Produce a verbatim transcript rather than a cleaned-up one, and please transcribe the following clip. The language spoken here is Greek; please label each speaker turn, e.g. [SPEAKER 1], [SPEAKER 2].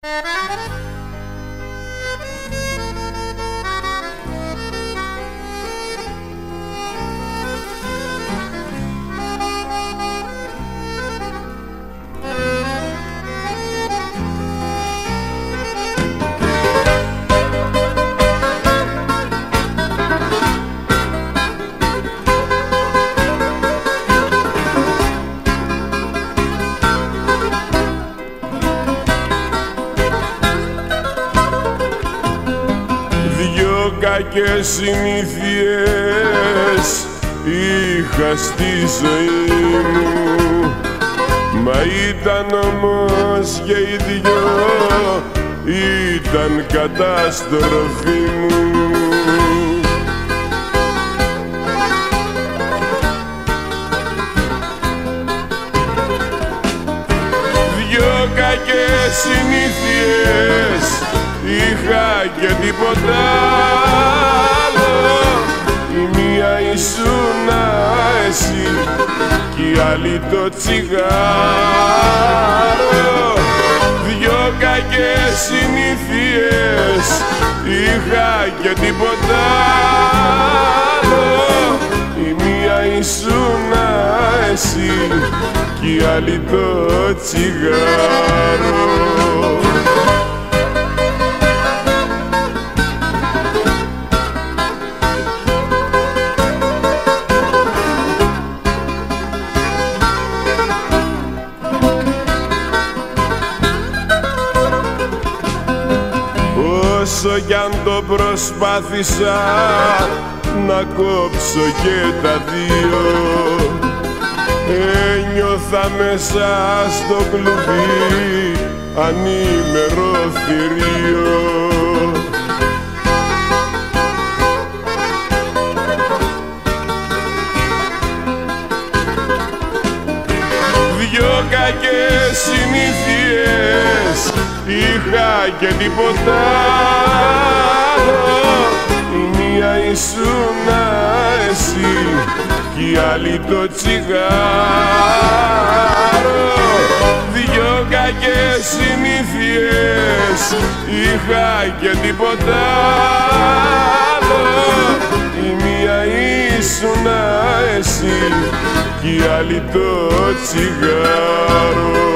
[SPEAKER 1] Κακές συνήθειες είχα στη ζωή μου, μα ήταν όμως και οι δυο, ήταν καταστροφή μου. Δυο κακές συνήθειες είχα και τίποτα άλλο. Η μία ήσουνα εσύ κι η άλλη το τσιγάρο. Δυο κακές συνήθειες είχα και τίποτα άλλο. Η μία ήσουνα εσύ κι η άλλη το τσιγάρο. Όσο κι αν το προσπάθησα να κόψω και τα δύο, ένιωθα μέσα στο κλουβί ανήμερο θηρίο. Δυο κακές συνήθειες είχα και τίποτα άλλο. Η μία ήσουνα εσύ κι η άλλη το τσιγάρο. Δυο κακές συνήθειες είχα και τίποτα άλλο. Η μία ήσουνα εσύ κι η άλλη το τσιγάρο.